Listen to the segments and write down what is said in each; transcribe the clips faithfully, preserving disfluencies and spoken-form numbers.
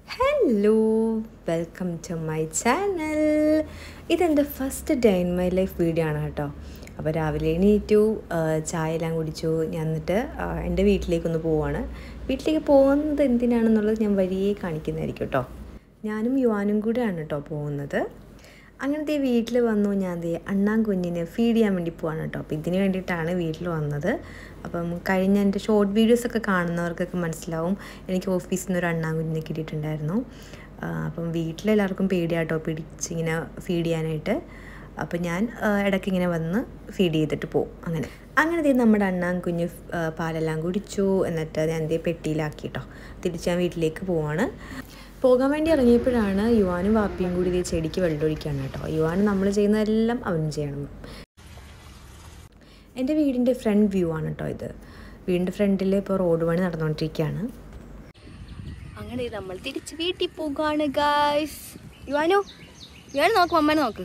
Hello, welcome to my channel. ഇതെൻ്റെ first day in my life video ആണ് കേട്ടോ. അപ്പോൾ രാവിലെ എണീറ്റു, ചായ എല്ലാം കുടിച്ചു. ഞാൻ എന്നിട്ട് എൻ്റെ വീട്ടിലേക്കൊന്ന് പോവാണ്. വീട്ടിലേക്ക് പോകുന്നത് എന്തിനാണെന്നുള്ളത് ഞാൻ വഴിയേ കാണിക്കുന്നതായിരിക്കും കേട്ടോ. ഞാനും യുവാനും കൂടെയാണ് കേട്ടോ പോകുന്നത്. അങ്ങനത്തെ വീട്ടിൽ വന്നു ഞാൻ ദേ അണ്ണാൻ കുഞ്ഞിനെ ഫീഡ് ചെയ്യാൻ വേണ്ടി പോവാണ് കേട്ടോ. അപ്പോൾ ഇതിന് വേണ്ടിയിട്ടാണ് വീട്ടിൽ വന്നത്. അപ്പം കഴിഞ്ഞ എൻ്റെ ഷോർട്ട് വീഡിയോസൊക്കെ കാണുന്നവർക്കൊക്കെ മനസ്സിലാവും, എനിക്ക് ഓഫീസിൽ നിന്ന് ഒരു അണ്ണാൻ കുഞ്ഞിനെ കിട്ടിയിട്ടുണ്ടായിരുന്നു. അപ്പം വീട്ടിലെല്ലാവർക്കും പേടിയാട്ടോ പിടിച്ചിങ്ങനെ ഫീഡ് ചെയ്യാനായിട്ട്. അപ്പം ഞാൻ ഇടയ്ക്ക് ഇങ്ങനെ വന്ന് ഫീഡ് ചെയ്തിട്ട് പോകും. അങ്ങനെ അങ്ങനെ ദേ നമ്മുടെ അണ്ണാൻ കുഞ്ഞ് പാലെല്ലാം കുടിച്ചു. എന്നിട്ട് ഞാൻ ദേ പെട്ടിയിലാക്കി കേട്ടോ. തിരിച്ച് ഞാൻ വീട്ടിലേക്ക് പോവാണ്. പോകാൻ വേണ്ടി ഇറങ്ങിയപ്പോഴാണ് യുവാനും വാപ്പിയും കൂടി ഇതേ ചെടിക്ക് വെള്ളമൊഴിക്കുകയാണ് കേട്ടോ. യുവാന് നമ്മൾ ചെയ്യുന്നതെല്ലാം അവനും ചെയ്യണം. എൻ്റെ വീടിൻ്റെ ഫ്രണ്ട് വ്യൂ ആണ് കേട്ടോ ഇത്. വീടിൻ്റെ ഫ്രണ്ടിൽ ഇപ്പോൾ റോഡ് പണി നടന്നുകൊണ്ടിരിക്കുകയാണ്. അങ്ങനെ നമ്മൾ തിരിച്ച് വീട്ടിൽ പോകാണ് ഗായ്സ്. യുവാനോ യുവാൻ നോക്കും, അമ്മനെ നോക്ക്.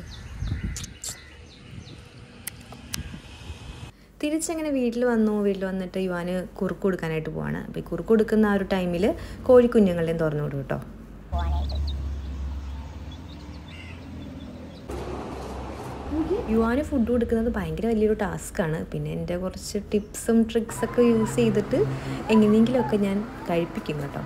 തിരിച്ചങ്ങനെ വീട്ടിൽ വന്നു. വീട്ടിൽ വന്നിട്ട് യുവാന് കുറുക്ക് കൊടുക്കാനായിട്ട് പോവാണ്. അപ്പോൾ ഈ കുറുക്ക് കൊടുക്കുന്ന ആ ഒരു ടൈമിൽ കോഴിക്കുഞ്ഞുങ്ങളെയും തുറന്നു വിടും കേട്ടോ. യുവാന് ഫുഡ് കൊടുക്കുന്നത് ഭയങ്കര വലിയൊരു ടാസ്ക്കാണ്. പിന്നെ എൻ്റെ കുറച്ച് ടിപ്സും ട്രിക്സൊക്കെ യൂസ് ചെയ്തിട്ട് എങ്ങനെയെങ്കിലുമൊക്കെ ഞാൻ കഴിപ്പിക്കും കേട്ടോ.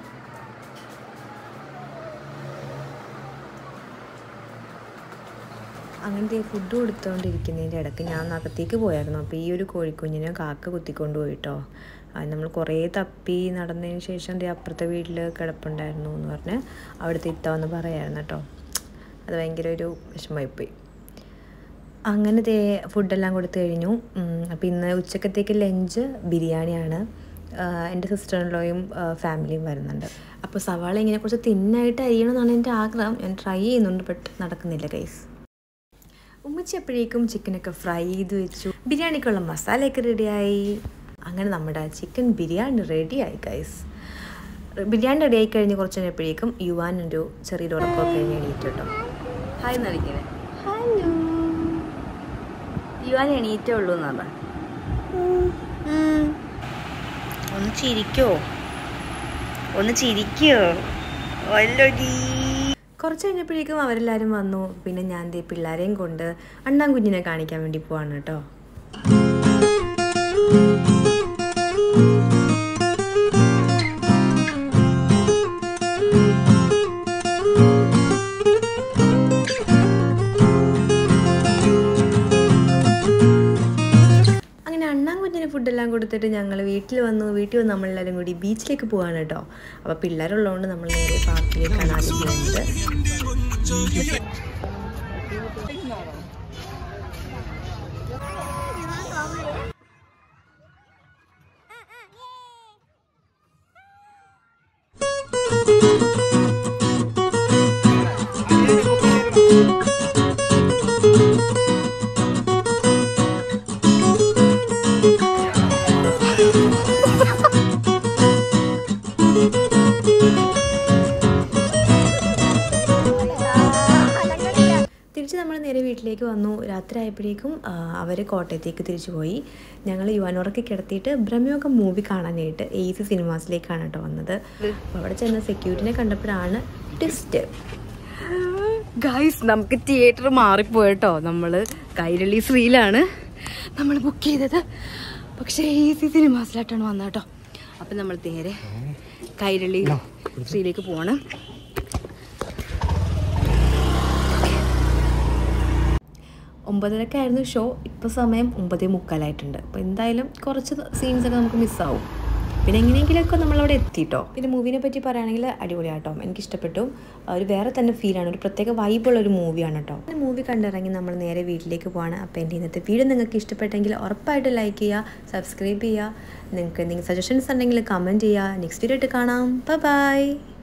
അങ്ങനത്തെ ഫുഡ് കൊടുത്തുകൊണ്ടിരിക്കുന്നതിൻ്റെ ഇടയ്ക്ക് ഞാൻ അകത്തേക്ക് പോയായിരുന്നു. അപ്പോൾ ഈ ഒരു കോഴിക്കുഞ്ഞിനെ കാക്ക കുത്തിക്കൊണ്ട് പോയിട്ടോ. അത് നമ്മൾ കുറേ തപ്പി നടന്നതിന് ശേഷം ദേ അപ്പുറത്തെ വീട്ടിൽ കിടപ്പുണ്ടായിരുന്നു എന്ന് പറഞ്ഞ് അവിടുത്തെ ഇത്താവെന്ന് പറയായിരുന്നു കേട്ടോ. അത് ഭയങ്കര ഒരു വിഷമമായിപ്പോയി. അങ്ങനെ ദേ ഫുഡെല്ലാം കൊടുത്തു കഴിഞ്ഞു. അപ്പോൾ ഇന്ന് ഉച്ചക്കത്തേക്ക് ലഞ്ച് ബിരിയാണിയാണ്. എൻ്റെ സിസ്റ്ററിൻലോയും ഫാമിലിയും വരുന്നുണ്ട്. അപ്പോൾ സവാള ഇങ്ങനെ കുറച്ച് തിന്നായിട്ട് അരിയണമെന്നാണ് എൻ്റെ ആഗ്രഹം. ഞാൻ ട്രൈ ചെയ്യുന്നുണ്ട്, ബട്ട് നടക്കുന്നില്ല ഗൈസ്. ഉമ്മച്ചി എപ്പോഴേക്കും ചിക്കനൊക്കെ ഫ്രൈ ചെയ്ത് വെച്ചു. ബിരിയാണിക്കുള്ള മസാലയൊക്കെ റെഡിയായി. അങ്ങനെ നമ്മുടെ ചിക്കൻ ബിരിയാണി റെഡിയായി ഗൈസ്. ബിരിയാണി റെഡിയായി കഴിഞ്ഞ് കുറച്ച് കഴിഞ്ഞപ്പോഴേക്കും യുവാനൊരു ചെറിയൊരു ഉറപ്പൊക്കെ കഴിഞ്ഞ് എണീറ്റ് കേട്ടോ. ഹായ് നടിക്കണേ. ഹലോ. യുവാൻ എണീറ്റേ ഉള്ളൂ എന്ന് പറഞ്ഞ ഒന്ന് ചിരിക്കോ ഒന്ന് ചിരിക്കോ വല്ലൊടി. കുറച്ച് കഴിഞ്ഞപ്പോഴേക്കും അവരെല്ലാവരും വന്നു. പിന്നെ ഞാൻ ദേ പിള്ളേരെയും കൊണ്ട് അണ്ണാൻ കുഞ്ഞിനെ കാണിക്കാൻ വേണ്ടി പോവാണ് കേട്ടോ. അങ്ങനെ അണ്ണാൻ കുഞ്ഞിന് ഫുഡെല്ലാം കൊടുത്തിട്ട് ഞങ്ങൾ വീട്ടിൽ വന്നു. വീട്ടിൽ വന്ന് നമ്മളെല്ലാവരും കൂടി ബീച്ചിലേക്ക് പോവാണ് കേട്ടോ. അപ്പോൾ പിള്ളേരുള്ളതുകൊണ്ട് നമ്മൾ നേരെ പാർക്കിലേക്കാണ് ആദ്യം പോകുന്നത്. തിരിച്ച് നമ്മൾ നേരെ വീട്ടിലേക്ക് വന്നു. രാത്രി ആയപ്പോഴേക്കും അവർ കോട്ടയത്തേക്ക് തിരിച്ചു പോയി. ഞങ്ങൾ യുവാനോറൊക്കെ കിടത്തിയിട്ട് ബ്രഹ്മയോഗം മൂവി കാണാനായിട്ട് എ സി സിനിമാസിലേക്കാണ് കേട്ടോ വന്നത്. അപ്പോൾ അവിടെ ചെന്ന സെക്യൂരിറ്റിനെ കണ്ടപ്പോഴാണ് ട്വിസ്റ്റ്. ഗൈസ്, നമുക്ക് തിയേറ്റർ മാറിപ്പോയിട്ടോ. നമ്മൾ കൈരളി ശ്രീയിലാണ് നമ്മൾ ബുക്ക് ചെയ്തത്, പക്ഷേ എ സി സിനിമാസിലായിട്ടാണ് വന്നത് കേട്ടോ. അപ്പം നമ്മൾ നേരെ കൈരളി ശ്രീയിലേക്ക് പോകണം. ഒമ്പതരക്കായിരുന്നു ഷോ. ഇപ്പോൾ സമയം ഒമ്പതേ മുക്കാലായിട്ടുണ്ട്. അപ്പോൾ എന്തായാലും കുറച്ച് സീൻസൊക്കെ നമുക്ക് മിസ്സാവും. പിന്നെ എങ്ങനെയെങ്കിലുമൊക്കെ നമ്മളവിടെ എത്തിയിട്ടോ. പിന്നെ മൂവിനെ പറ്റി പറയുകയാണെങ്കിൽ അടിപൊളിയാട്ടോ, എനിക്കിഷ്ടപ്പെട്ടു. ഒരു വേറെ തന്നെ ഫീലാണ്, ഒരു പ്രത്യേക വൈബുള്ളൊരു മൂവിയാണ് കേട്ടോ. പിന്നെ മൂവി കണ്ടിറങ്ങി നമ്മൾ നേരെ വീട്ടിലേക്ക് പോവാണ്. അപ്പോൾ എൻ്റെ ഇന്നത്തെ വീഡിയോ നിങ്ങൾക്ക് ഇഷ്ടപ്പെട്ടെങ്കിൽ ഉറപ്പായിട്ട് ലൈക്ക് ചെയ്യുക, സബ്സ്ക്രൈബ് ചെയ്യുക. നിങ്ങൾക്ക് എന്തെങ്കിലും സജഷൻസ് ഉണ്ടെങ്കിൽ കമൻറ്റ് ചെയ്യുക. നെക്സ്റ്റ് വീഡിയോ ആയിട്ട് കാണാം. Bye by.